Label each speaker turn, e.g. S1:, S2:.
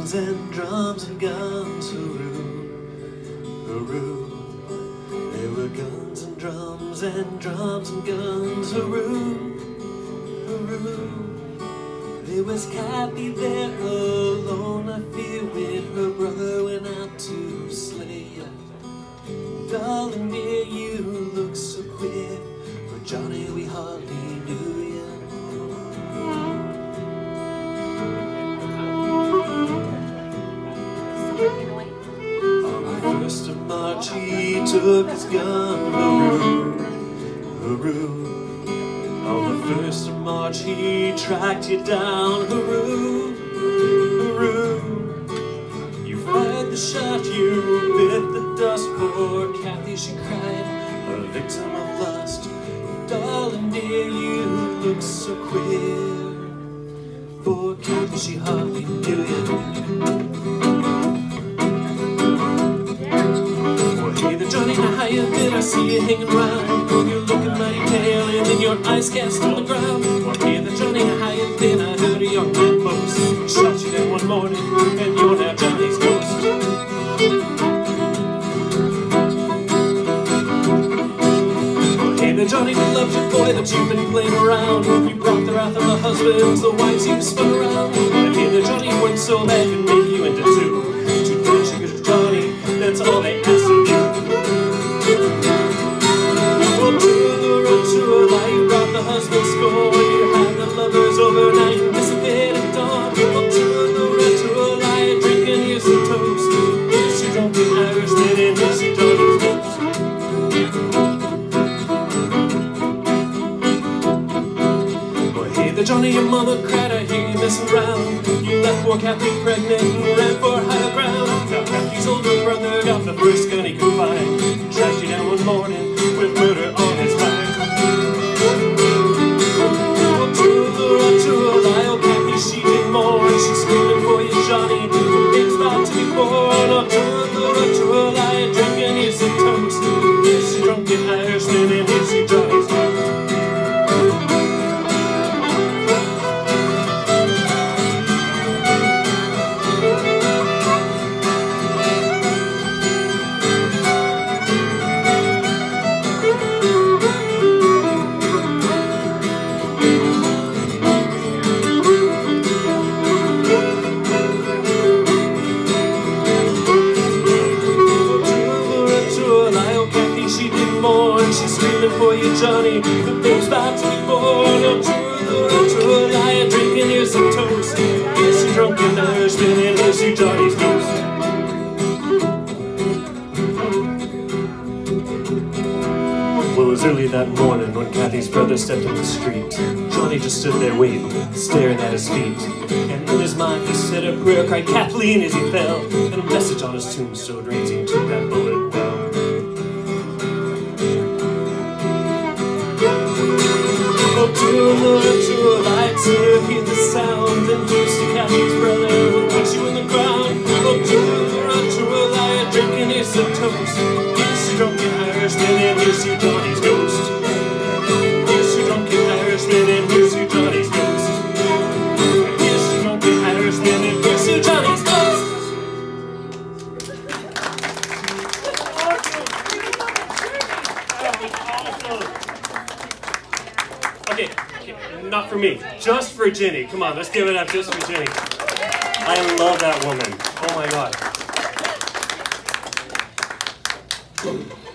S1: guns and drums and guns, hooroo, hooroo. There were guns and drums and drums and guns, hooroo, hooroo. There was Kathy there alone, I fear, when her brother went out to slay. Darling dear, you look so queer, for Johnny we hardly knew ya. On the 1st of March he took his gun, hooroo, hooroo. On the 1st of March he tracked you down, hooroo, hooroo. You fired the shot, you bit the dust. Poor Kathy, she cried, a victim of lust. Darling dear, you look so queer, for Kathy, she hardly knew you. Well, hey there, Johnny, now how you been? I see you hanging round. You're looking mighty pale, and then your eyes cast on the ground. Well, hey there, Johnny, now how you been? I heard a young man boast. He shot you down one morning, and you're now Johnny's ghost. Well, hey there, Johnny, we loved your boy that you've been playing around. You brought the wrath of the husbands, the wives you spun around. Well, hey there, Johnny, you weren't so bad, could make you into two. Two good sugars for Johnny, that's all they asked of you. Well, to a lie, you brought the husband scorn. You had the lovers overnight and disappeared at dawn. Well, to a lie, drinking you some toast. Yes, you drunken Irishman, and yes, you Johnny's ghost. Well, hey there, Johnny, your mother cried, I hear you messing around. You left poor Kathy pregnant and ran for higher ground. Now Kathy's older brother got the first gun he could find. He tracked you down one morning with murder on his mind. Well, to a lie, oh Kathy, she did more, and she's screaming for you, Johnny. The baby's about to be born. Oh, to a lie, drinking you some toast. Yes, you drunken Irishman, and yes, you Johnny's ghost. For you, Johnny, the babe's about to be born. Oh, to a lie, drinking you some toast. Yes, you drunken Irishman, and yes, you Johnny's ghost. Well, it was early that morning when Kathy's brother stepped in the street. Johnny just stood there waiting, staring at his feet. And in his mind he said a prayer, cried Kathleen as he fell. And a message on his tombstone reads, he took that bullet well. Oh, to a lie, to hear the sound, and here's to Kathy's brother who put you in the ground. Oh, to a lie, drinking is some toast. Here's you drunken Irishman, and here's you Johnny's ghost. Here's you drunken Irishman, and here's you Johnny's ghost. Here's you drunken Irishman, and here's you Johnny's ghost. Okay, not for me, just for Jennie. Come on, let's give it up just for Jennie. I love that woman. Oh my God.